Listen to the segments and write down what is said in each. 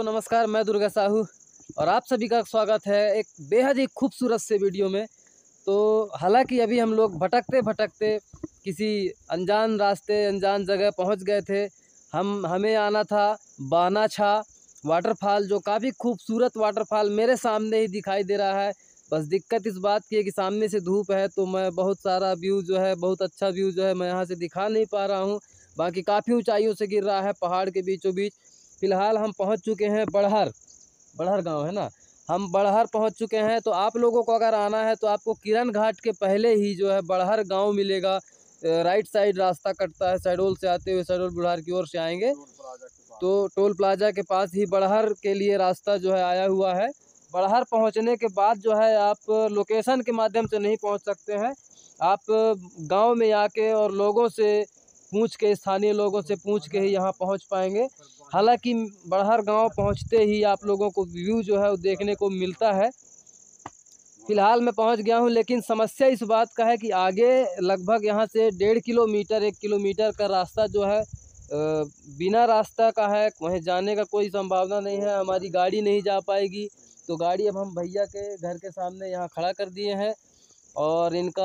नमस्कार, मैं दुर्गा साहू और आप सभी का स्वागत है एक बेहद ही खूबसूरत से वीडियो में। तो हालांकि अभी हम लोग भटकते भटकते किसी अनजान रास्ते अनजान जगह पहुंच गए थे। हमें आना था बानाछा वाटरफॉल, जो काफ़ी खूबसूरत वाटरफॉल मेरे सामने ही दिखाई दे रहा है। बस दिक्कत इस बात की है कि सामने से धूप है तो मैं बहुत सारा व्यू जो है, बहुत अच्छा व्यू जो है मैं यहाँ से दिखा नहीं पा रहा हूँ। बाकी काफ़ी ऊंचाइयों से गिर रहा है पहाड़ के बीचों बीच। फ़िलहाल हम पहुंच चुके हैं बड़हर गांव है ना, हम बड़हर पहुंच चुके हैं। तो आप लोगों को अगर आना है तो आपको किरण घाट के पहले ही जो है बड़हर गांव मिलेगा। राइट साइड रास्ता कटता है, शहडोल से आते हुए शहडोल बुढ़ार की ओर से आएंगे तो टोल प्लाजा के पास ही बड़हर के लिए रास्ता जो है आया हुआ है। बड़हर पहुंचने के बाद जो है आप लोकेशन के माध्यम से नहीं पहुंच सकते हैं, आप गांव में आके और लोगों से पूछ के, स्थानीय लोगों से पूछ के ही यहाँ पहुँच पाएंगे। हालांकि बड़हर गांव पहुँचते ही आप लोगों को व्यू जो है वो देखने को मिलता है। फ़िलहाल मैं पहुँच गया हूँ, लेकिन समस्या इस बात का है कि आगे लगभग यहाँ से 1.5 किलोमीटर 1 किलोमीटर का रास्ता जो है बिना रास्ता का है, वहीं जाने का कोई संभावना नहीं है, हमारी गाड़ी नहीं जा पाएगी। तो गाड़ी अब हम भैया के घर के सामने यहाँ खड़ा कर दिए हैं और इनका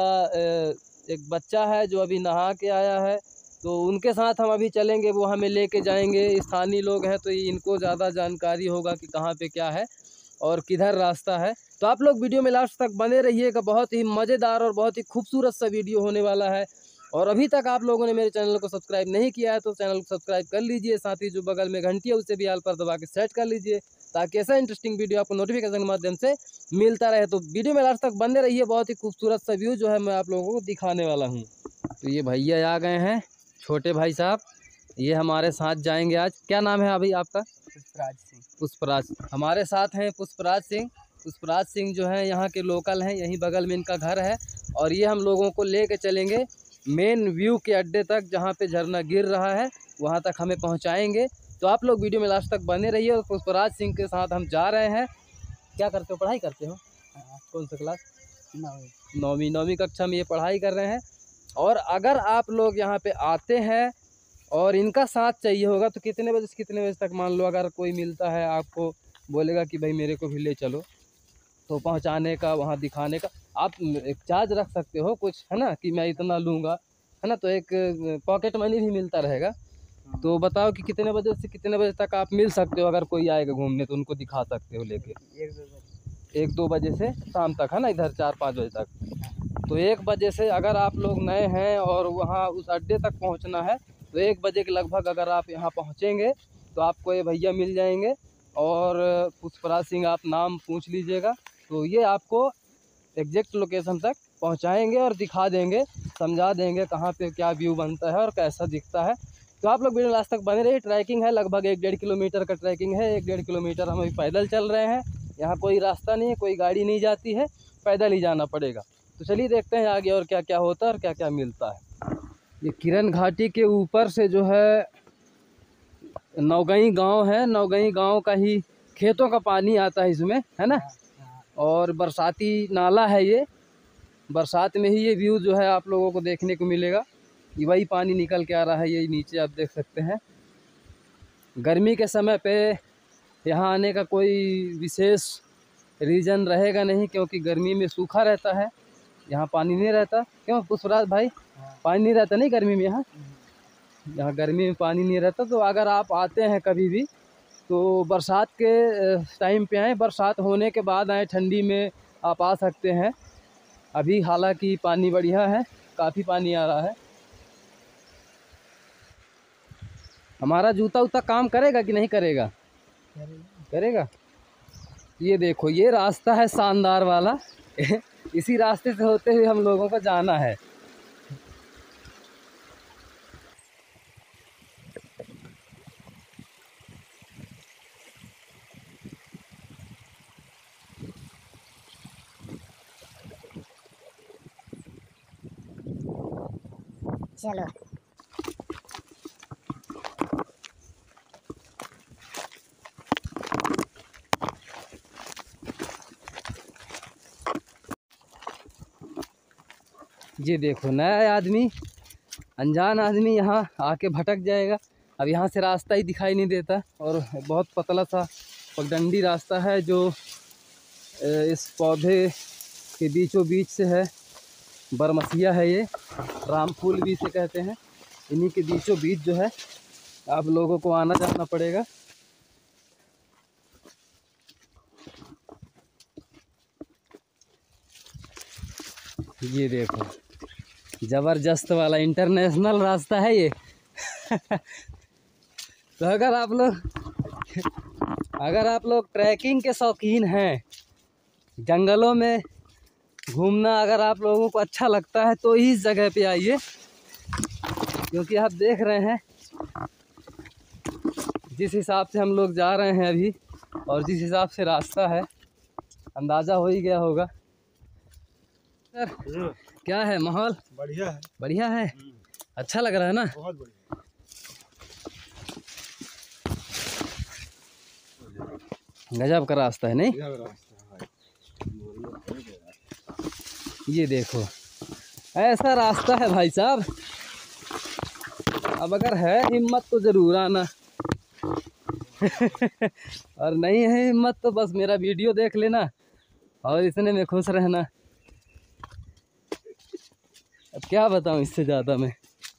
एक बच्चा है जो अभी नहा के आया है, तो उनके साथ हम अभी चलेंगे, वो हमें लेके जाएंगे। स्थानीय लोग हैं तो इनको ज़्यादा जानकारी होगा कि कहाँ पे क्या है और किधर रास्ता है। तो आप लोग वीडियो में लास्ट तक बने रहिएगा, बहुत ही मज़ेदार और बहुत ही खूबसूरत सा वीडियो होने वाला है। और अभी तक आप लोगों ने मेरे चैनल को सब्सक्राइब नहीं किया है तो चैनल को सब्सक्राइब कर लीजिए, साथ ही जो बगल में घंटी है उसे भी आल पर दबा के सेट कर लीजिए ताकि ऐसा इंटरेस्टिंग वीडियो आपको नोटिफिकेशन के माध्यम से मिलता रहे। तो वीडियो में लास्ट तक बने रहिए, बहुत ही खूबसूरत सा व्यू जो है मैं आप लोगों को दिखाने वाला हूँ। तो ये भैया आ गए हैं, छोटे भाई साहब, ये हमारे साथ जाएंगे आज। क्या नाम है अभी आपका? पुष्पराज सिंह। पुष्पराज हमारे साथ हैं। पुष्पराज सिंह जो है यहाँ के लोकल हैं, यहीं बगल में इनका घर है और ये हम लोगों को लेके चलेंगे मेन व्यू के अड्डे तक, जहाँ पे झरना गिर रहा है वहाँ तक हमें पहुँचाएंगे। तो आप लोग वीडियो में लास्ट तक बने रहिए और पुष्पराज सिंह के साथ हम जा रहे हैं। क्या करते हो, पढ़ाई करते हो? कौन सा क्लास? नौवीं कक्षा में ये पढ़ाई कर रहे हैं। और अगर आप लोग यहाँ पे आते हैं और इनका साथ चाहिए होगा तो कितने बजे से कितने बजे तक, मान लो अगर कोई मिलता है आपको बोलेगा कि भाई मेरे को भी ले चलो, तो पहुंचाने का, वहां दिखाने का आप एक चार्ज रख सकते हो कुछ, है ना, कि मैं इतना लूँगा, है ना, तो एक पॉकेट मनी भी मिलता रहेगा। तो बताओ कि कितने बजे से कितने बजे तक आप मिल सकते हो, अगर कोई आएगा घूमने तो उनको दिखा सकते हो लेके? 1-2 बजे से शाम तक, है ना, इधर 4-5 बजे तक। तो 1 बजे से अगर आप लोग नए हैं और वहाँ उस अड्डे तक पहुँचना है तो 1 बजे के लगभग अगर आप यहाँ पहुँचेंगे तो आपको ये भैया मिल जाएंगे और पुष्पराज सिंह आप नाम पूछ लीजिएगा, तो ये आपको एग्जैक्ट लोकेशन तक पहुँचाएंगे और दिखा देंगे, समझा देंगे कहाँ पे क्या व्यू बनता है और कैसा दिखता है। तो आप लोग वीडियो लास्ट तक बने रहिए। ट्रैकिंग है, लगभग 1-1.5 किलोमीटर का ट्रैकिंग है। 1-1.5 किलोमीटर हम अभी पैदल चल रहे हैं, यहाँ कोई रास्ता नहीं है, कोई गाड़ी नहीं जाती है, पैदल ही जाना पड़ेगा। तो चलिए देखते हैं आगे और क्या क्या होता है और क्या क्या मिलता है। ये किरण घाटी के ऊपर से जो है नौगई गांव है, नौगई गांव का ही खेतों का पानी आता है इसमें, है ना, और बरसाती नाला है ये। बरसात में ही ये व्यू जो है आप लोगों को देखने को मिलेगा, ये वही पानी निकल के आ रहा है, ये नीचे आप देख सकते हैं। गर्मी के समय पे यहाँ आने का कोई विशेष रीज़न रहेगा नहीं, क्योंकि गर्मी में सूखा रहता है, यहाँ पानी नहीं रहता। क्यों पुष्पराज भाई, पानी नहीं रहता नहीं गर्मी में? यहाँ गर्मी में पानी नहीं रहता। तो अगर आप आते हैं कभी भी तो बरसात के टाइम पे आएँ, बरसात होने के बाद आएँ, ठंडी में आप आ सकते हैं। अभी हालांकि पानी बढ़िया है, काफ़ी पानी आ रहा है। हमारा जूता उता काम करेगा कि नहीं करेगा? करेगा। ये देखो, ये रास्ता है शानदार वाला इसी रास्ते से होते हुए हम लोगों को जाना है। चलो ये देखो, नया आदमी, अनजान आदमी यहाँ आके भटक जाएगा। अब यहाँ से रास्ता ही दिखाई नहीं देता और बहुत पतला सा पगडंडी रास्ता है जो इस पौधे के बीचों बीच से है। बरमसिया है ये, राम फूल भी इसे कहते हैं। इन्हीं के बीचों बीच जो है आप लोगों को आना जाना पड़ेगा। ये देखो ज़बरदस्त वाला इंटरनेशनल रास्ता है ये। तो अगर आप लोग ट्रैकिंग के शौकीन हैं, जंगलों में घूमना अगर आप लोगों को अच्छा लगता है तो इस जगह पे आइए, क्योंकि आप देख रहे हैं जिस हिसाब से हम लोग जा रहे हैं अभी और जिस हिसाब से रास्ता है, अंदाज़ा हो ही गया होगा। सर क्या है माहौल? बढ़िया है। बढ़िया है, अच्छा लग रहा है ना? बहुत बढ़िया। गजब का रास्ता है नहीं? ये देखो ऐसा रास्ता है भाई साहब। अब अगर है हिम्मत तो ज़रूर आना। और नहीं है हिम्मत तो बस मेरा वीडियो देख लेना और इतने में खुश रहना। अब क्या बताऊं इससे ज़्यादा मैं।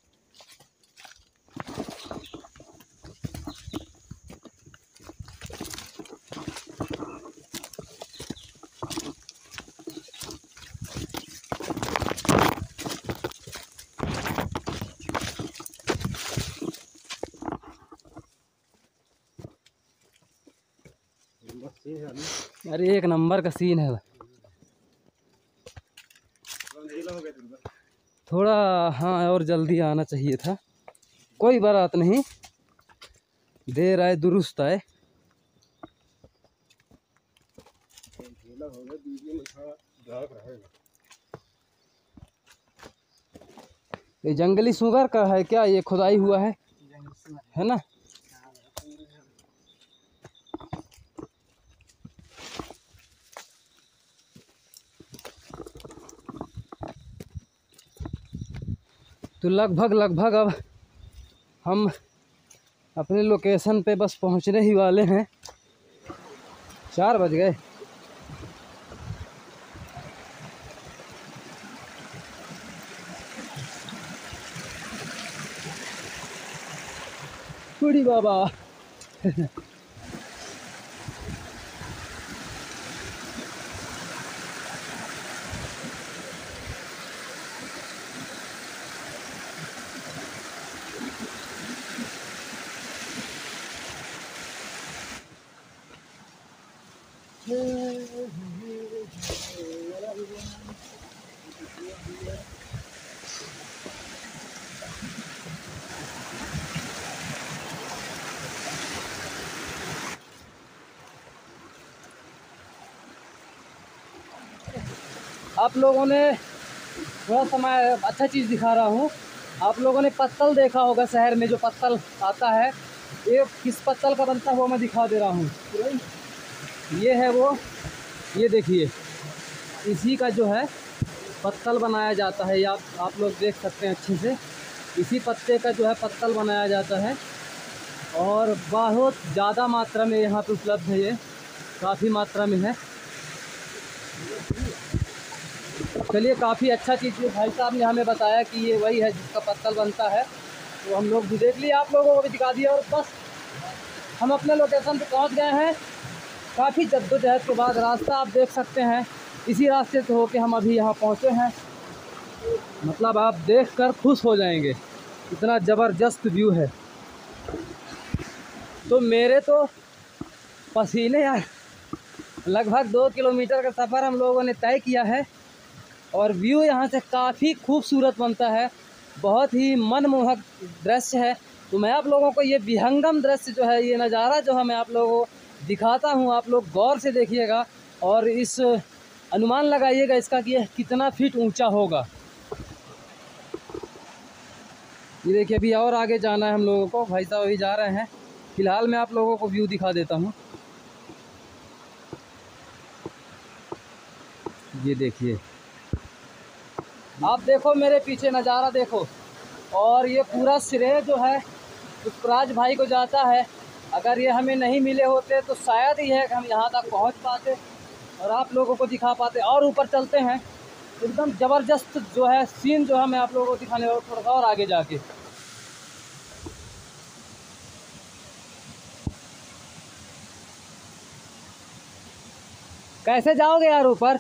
अरे एक नंबर का सीन है। थोड़ा हाँ और जल्दी आना चाहिए था, कोई बात नहीं, देर आए दुरुस्त आए। ये जंगली सुगर का है क्या? ये खुदाई हुआ है ना? तो लगभग अब हम अपने लोकेशन पे बस पहुंचने ही वाले हैं। 4 बज गए। बूढ़ी बाबा। आप लोगों ने थोड़ा समय अच्छा चीज़ दिखा रहा हूँ। आप लोगों ने पत्तल देखा होगा, शहर में जो पत्तल आता है, ये किस पत्तल का बनता है वो मैं दिखा दे रहा हूँ। ये है वो, ये देखिए, इसी का जो है पत्तल बनाया जाता है। आप लोग देख सकते हैं अच्छे से, इसी पत्ते का जो है पत्तल बनाया जाता है और बहुत ज़्यादा मात्रा में यहाँ पे उपलब्ध है। ये काफ़ी मात्रा में है। चलिए, काफ़ी अच्छा चीज़ भाई साहब ने हमें बताया कि ये वही है जिसका पत्तल बनता है, तो हम लोग भी देख लिए, आप लोगों को भी दिखा दिया और बस हम अपने लोकेशन पे पहुंच गए हैं। काफ़ी जद्दोजहद के बाद रास्ता आप देख सकते हैं, इसी रास्ते से होके हम अभी यहाँ पहुँचे हैं। मतलब आप देखकर खुश हो जाएंगे, इतना ज़बरदस्त व्यू है। तो मेरे तो पसीने यार, लगभग 2 किलोमीटर का सफ़र हम लोगों ने तय किया है और व्यू यहाँ से काफ़ी खूबसूरत बनता है, बहुत ही मनमोहक दृश्य है। तो मैं आप लोगों को ये विहंगम दृश्य जो है, ये नज़ारा जो है मैं आप लोगों को दिखाता हूँ, आप लोग गौर से देखिएगा और इस अनुमान लगाइएगा इसका कि यह कितना फीट ऊंचा होगा। ये देखिए, अभी और आगे जाना है हम लोगों को, भाई साहब अभी जा रहे हैं। फ़िलहाल मैं आप लोगों को व्यू दिखा देता हूँ। ये देखिए, आप देखो मेरे पीछे नज़ारा देखो, और ये पूरा श्रेय जो है पुष्पराज भाई को जाता है। अगर ये हमें नहीं मिले होते तो शायद ही है कि हम यहाँ तक पहुँच पाते और आप लोगों को दिखा पाते। और ऊपर चलते हैं, एकदम ज़बरदस्त जो है सीन जो है मैं आप लोगों को दिखाने वाला थोड़ा सा और आगे जाके। कैसे जाओगे यार ऊपर?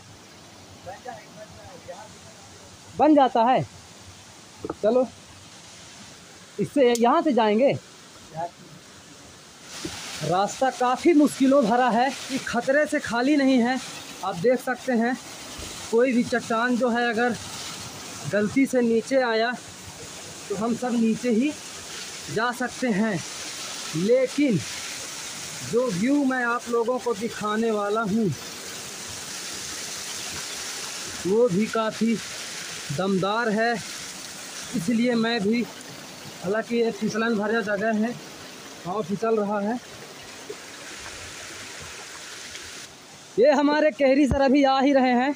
बन जाता है। चलो इससे यहाँ से जाएंगे। रास्ता काफ़ी मुश्किलों भरा है, कि खतरे से खाली नहीं है। आप देख सकते हैं कोई भी चट्टान जो है अगर गलती से नीचे आया तो हम सब नीचे ही जा सकते हैं। लेकिन जो व्यू मैं आप लोगों को दिखाने वाला हूँ वो भी काफ़ी दमदार है, इसलिए मैं भी, हालांकि ये फिसलन भरा जगह है, पाँव फिसल रहा है। ये हमारे केहरी सर अभी आ ही रहे हैं।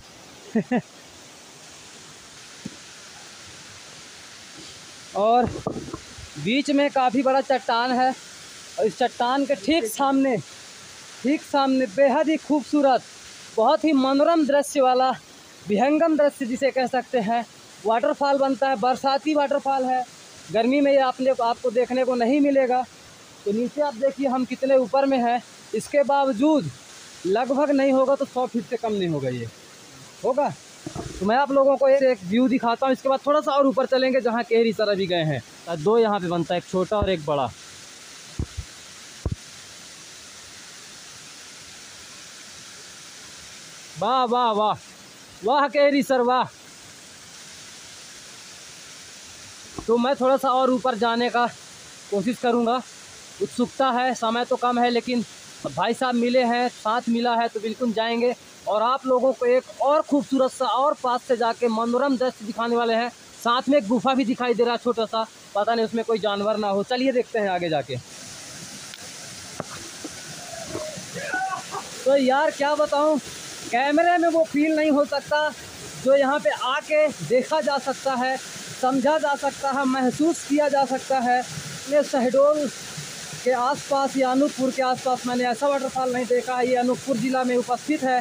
और बीच में काफ़ी बड़ा चट्टान है और इस चट्टान के ठीक सामने बेहद ही खूबसूरत, बहुत ही मनोरम दृश्य वाला, विहंगम दृश्य जिसे कह सकते हैं, वाटरफॉल बनता है। बरसाती वाटरफॉल है, गर्मी में ये आपको देखने को नहीं मिलेगा। तो नीचे आप देखिए हम कितने ऊपर में हैं, इसके बावजूद लगभग नहीं होगा तो 100 फीट से कम नहीं होगा, ये होगा। तो मैं आप लोगों को एक व्यू दिखाता हूँ, इसके बाद थोड़ा सा और ऊपर चलेंगे जहाँ केहरी सर अभी गए हैं। दो यहाँ पे बनता है, एक छोटा और एक बड़ा। वाह वाह वाह वाह केहरी सर वाह। तो मैं थोड़ा सा और ऊपर जाने का कोशिश करूँगा, उत्सुकता है, समय तो कम है लेकिन भाई साहब मिले हैं, साथ मिला है तो बिल्कुल जाएंगे। और आप लोगों को एक और खूबसूरत सा और पास से जाके मनोरम दृश्य दिखाने वाले हैं। साथ में एक गुफा भी दिखाई दे रहा है छोटा सा, पता नहीं उसमें कोई जानवर ना हो। चलिए देखते हैं आगे जाके। तो यार क्या बताऊं, कैमरे में वो फील नहीं हो सकता जो यहाँ पे आके देखा जा सकता है, समझा जा सकता है, महसूस किया जा सकता है। ये शहडोल के आसपास या अनूपपुर के आसपास मैंने ऐसा वाटरफॉल नहीं देखा है। ये अनूपपुर ज़िला में उपस्थित है।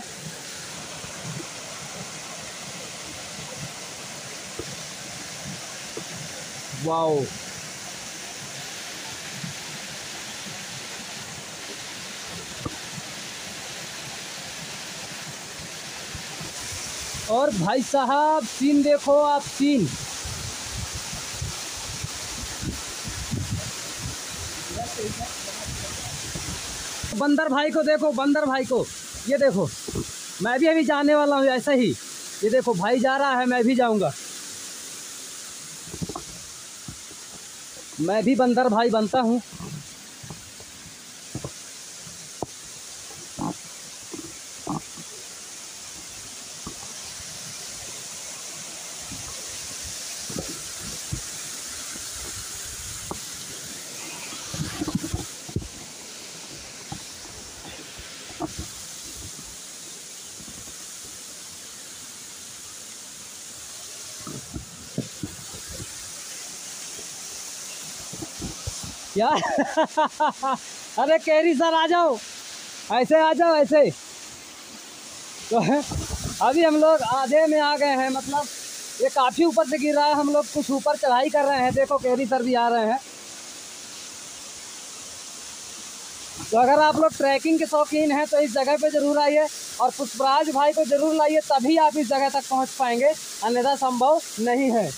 वाओ, और भाई साहब सीन देखो आप, सीन बंदर भाई को देखो, बंदर भाई को, ये देखो मैं भी अभी जाने वाला हूँ ऐसा ही। ये देखो भाई जा रहा है, मैं भी जाऊँगा, मैं भी बंदर भाई बनता हूँ। क्या? अरे केहरी सर आ जाओ, ऐसे आ जाओ ऐसे। तो अभी हम लोग आधे में आ गए हैं, मतलब ये काफ़ी ऊपर से गिर रहा है, हम लोग कुछ ऊपर चढ़ाई कर रहे हैं। देखो केहरी सर भी आ रहे हैं। तो अगर आप लोग ट्रैकिंग के शौकीन हैं तो इस जगह पे ज़रूर आइए और पुष्पराज भाई को ज़रूर लाइए, तभी आप इस जगह तक पहुंच पाएंगे, अन्यथा संभव नहीं है।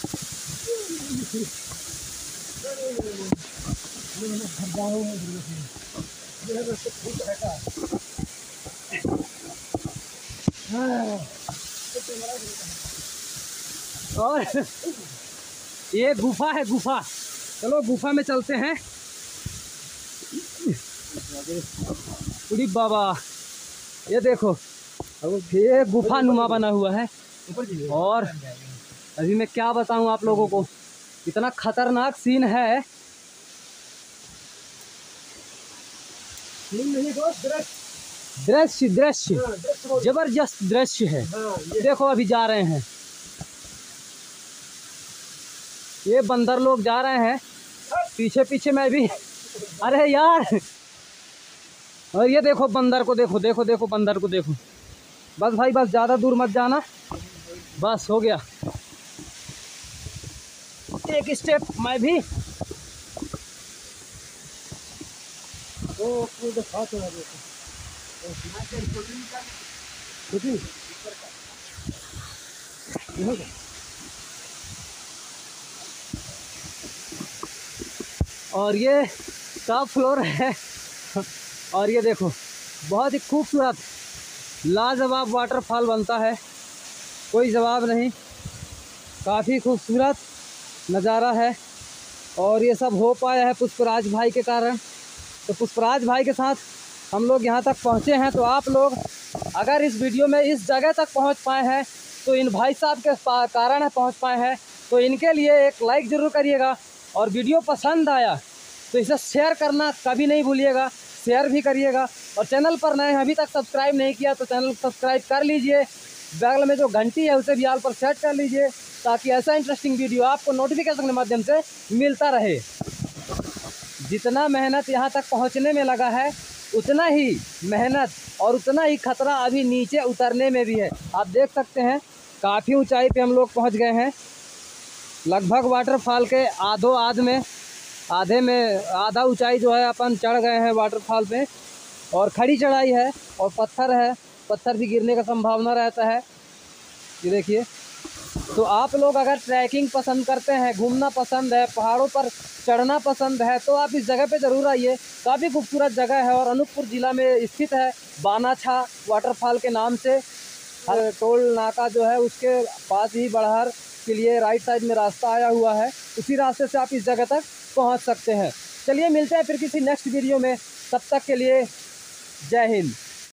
और ये गुफा है, गुफा, चलो गुफा में चलते हैं। उड़ी बाबा, ये देखो ये गुफा नुमा बना हुआ है। और अभी मैं क्या बताऊं आप लोगों को, इतना खतरनाक सीन है। दृश्य दृश्य जबरदस्त दृश्य है। देखो अभी जा रहे हैं, ये बंदर लोग जा रहे हैं, पीछे पीछे मैं भी अरे यार, और ये देखो बंदर को, देखो देखो देखो बंदर को देखो। बस भाई बस, ज़्यादा दूर मत जाना, बस हो गया। एक स्टेप मैं भी। और ये टॉप फ्लोर है। और ये देखो बहुत ही खूबसूरत लाजवाब वाटरफॉल बनता है, कोई जवाब नहीं। काफ़ी खूबसूरत नज़ारा है और ये सब हो पाया है पुष्पराज भाई के कारण। तो पुष्पराज भाई के साथ हम लोग यहाँ तक पहुँचे हैं। तो आप लोग अगर इस वीडियो में इस जगह तक पहुँच पाए हैं तो इन भाई साहब के कारण है पहुँच पाए हैं। तो इनके लिए एक लाइक ज़रूर करिएगा, और वीडियो पसंद आया तो इसे शेयर करना कभी नहीं भूलिएगा, शेयर भी करिएगा। और चैनल पर नए हैं, अभी तक सब्सक्राइब नहीं किया तो चैनल सब्सक्राइब कर लीजिए। बगल में जो घंटी है उसे भी ऑल पर सेट कर लीजिए, ताकि ऐसा इंटरेस्टिंग वीडियो आपको नोटिफिकेशन के माध्यम से मिलता रहे। जितना मेहनत यहाँ तक पहुँचने में लगा है, उतना ही मेहनत और उतना ही खतरा अभी नीचे उतरने में भी है। आप देख सकते हैं काफ़ी ऊंचाई पे हम लोग पहुँच गए हैं। लगभग वाटरफॉल के आधे में आधा ऊंचाई जो है अपन चढ़ गए हैं वाटरफॉल पे। और खड़ी चढ़ाई है और पत्थर है, पत्थर भी गिरने का संभावना रहता है। ये देखिए। तो आप लोग अगर ट्रैकिंग पसंद करते हैं, घूमना पसंद है, पहाड़ों पर चढ़ना पसंद है, तो आप इस जगह पे ज़रूर आइए। काफ़ी खूबसूरत जगह है और अनूपपुर ज़िला में स्थित है। बानाछा वाटरफॉल के नाम से हर टोल नाका जो है उसके पास ही बड़हर के लिए राइट साइड में रास्ता आया हुआ है, उसी रास्ते से आप इस जगह तक पहुंच सकते हैं। चलिए मिलते हैं फिर किसी नेक्स्ट वीडियो में, तब तक के लिए जय हिंद।